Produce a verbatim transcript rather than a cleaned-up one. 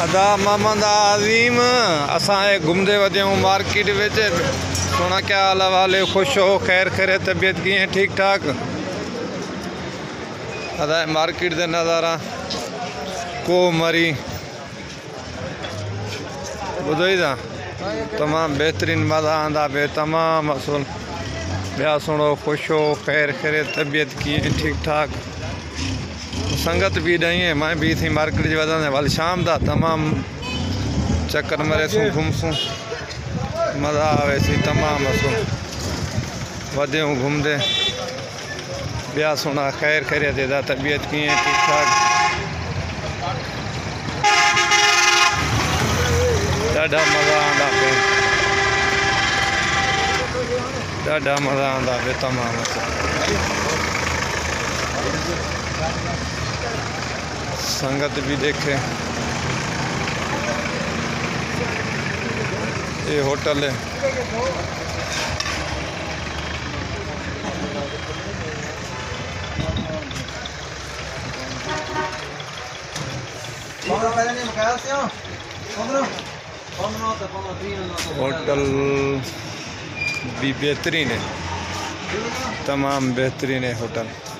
अदा मोहम्मद आज़ीम असां घूमते वधे मार्केट विच सोना क्या हाल वाले खुश हो खैर खैर तबीयत की है ठीक ठाक। अदा मार्केट दे नज़ारा को मरी बुझी था तमाम बेहतरीन मज़ा आंदा पे तमाम असूल ब्याह सुनो खुश हो खैर खैर तबीयत की है ठीक ठाक। संगत भी नहीं है मैं भी थी मार्केट जी वजह वाल शाम दा तमाम चक्कर मरे सू घूमसूँ मज़ा आवे सी तमाम असो वधे घूमते ब्याह सुना खैर खैर देदा तबीयत की है ठीक ठाक। ॾाढा मज़ा आंदा पे ॾाढा मज़ा आंदा पे तमाम संगत भी देखे। ये होटल है होटल भी बेहतरीन है तमाम बेहतरीन है होटल।